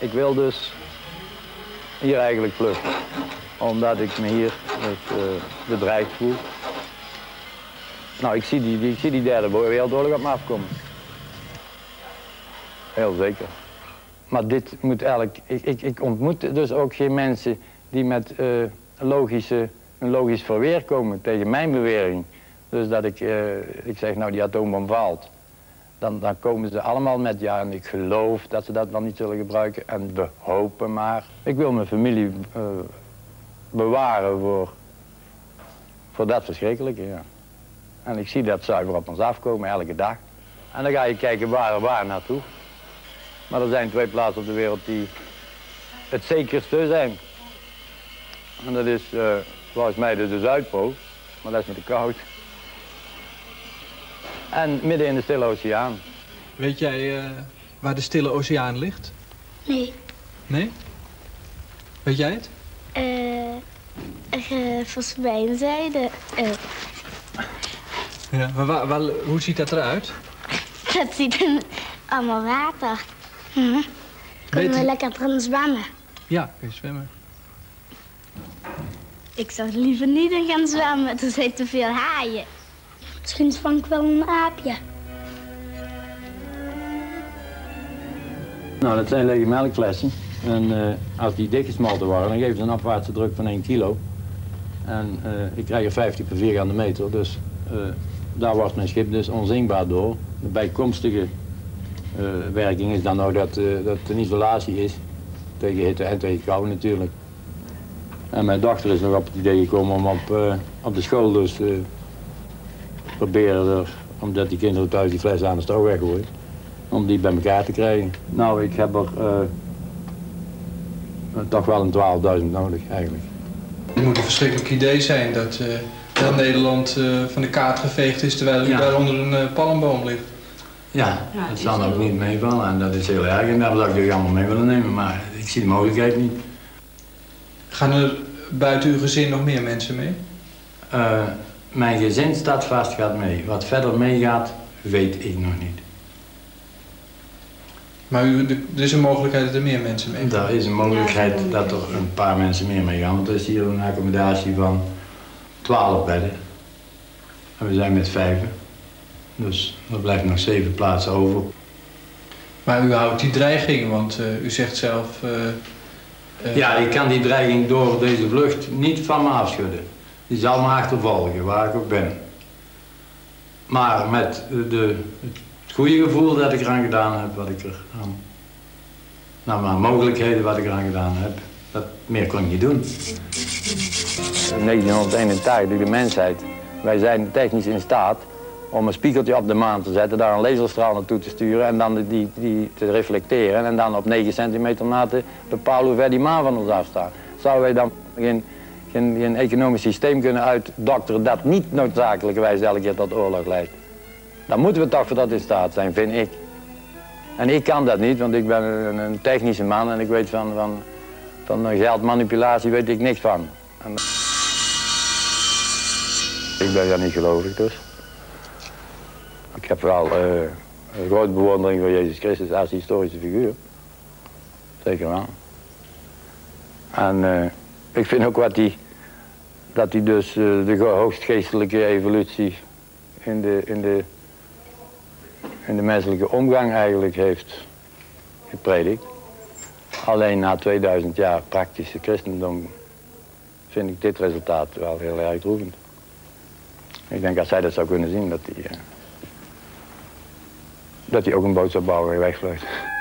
Ik wil dus hier eigenlijk vluchten, omdat ik me hier dus, bedreigd voel. Nou, ik zie die derde wereldoorlog op me afkomen. Heel zeker. Maar dit moet eigenlijk... Ik ontmoet dus ook geen mensen die met een logisch verweer komen tegen mijn bewering. Dus dat ik zeg, nou die atoombom valt. Dan komen ze allemaal met, ja, en ik geloof dat ze dat wel niet zullen gebruiken. En we hopen maar. Ik wil mijn familie bewaren voor dat verschrikkelijke, ja. En ik zie dat zuiver op ons afkomen, elke dag. En dan ga je kijken waar naartoe. Maar er zijn 2 plaatsen op de wereld die het zekerste zijn. En dat is volgens mij de Zuidpool, maar dat is niet te koud. En midden in de Stille Oceaan. Weet jij waar de Stille Oceaan ligt? Nee. Nee? Weet jij het? Volgens mij een zijde. Ja, maar hoe ziet dat eruit? Dat ziet allemaal water. Kunnen we lekker erin zwemmen? Ja, kun je zwemmen. Ik zou liever niet in gaan zwemmen, er zijn te veel haaien. Misschien vang ik wel een aapje. Nou, dat zijn lege melkflessen. En als die dichtgesmolten worden, dan geven ze een afwaartse druk van 1 kilo. En ik krijg er 50 per vierkante meter, dus daar wordt mijn schip dus onzinkbaar door. De bijkomstige werking is dan ook dat het een isolatie is. Tegen hitte en tegen kou natuurlijk. En mijn dochter is nog op het idee gekomen om op de school dus proberen, omdat die kinderen thuis die fles aan de stro weggooien, om die bij elkaar te krijgen. Nou, ik heb er toch wel een 12.000 nodig eigenlijk. Het moet een verschrikkelijk idee zijn dat heel Nederland van de kaart geveegd is terwijl u daar onder een palmboom ligt. Ja, dat zal ook niet meevallen en dat is heel erg en daar zou ik jullie allemaal mee willen nemen, maar ik zie de mogelijkheid niet. Gaan er buiten uw gezin nog meer mensen mee? Mijn gezin staat vast, gaat mee. Wat verder meegaat, weet ik nog niet. Maar er is een mogelijkheid dat er meer mensen mee gaan? Er is een mogelijkheid dat er een paar mensen meer mee gaan, want er is hier een accommodatie van 12 bedden. En we zijn met 5. Dus er blijft nog 7 plaatsen over. Maar u houdt die dreiging, want u zegt zelf... Ja, ik kan die dreiging door deze vlucht niet van me afschudden. Die zal me achtervolgen, waar ik ook ben. Maar met het goede gevoel dat ik eraan gedaan heb, wat ik er aan... Nou, maar mogelijkheden wat ik eraan gedaan heb, dat meer kon ik niet doen. 1981, de mensheid. Wij zijn technisch in staat om een spiegeltje op de maan te zetten, daar een laserstraal naartoe te sturen en dan die te reflecteren en dan op 9 centimeter na te bepalen hoe ver die maan van ons afstaat. Zouden wij dan geen economisch systeem kunnen uitdokteren dat niet noodzakelijkerwijs elke keer tot oorlog leidt? Dan moeten we toch voor dat in staat zijn, vind ik. En ik kan dat niet, want ik ben een technische man en ik weet van geldmanipulatie weet ik niks van. En ik ben daar niet gelovig dus. Ik heb wel een grote bewondering voor Jezus Christus als historische figuur. Zeker wel. En ik vind ook dat hij dus de hoogstgeestelijke evolutie in de menselijke omgang eigenlijk heeft gepredikt. Alleen na 2000 jaar praktische christendom vind ik dit resultaat wel heel erg droevend. Ik denk als hij dat zou kunnen zien, dat hij ook een boodschap bouwen en wegvlucht.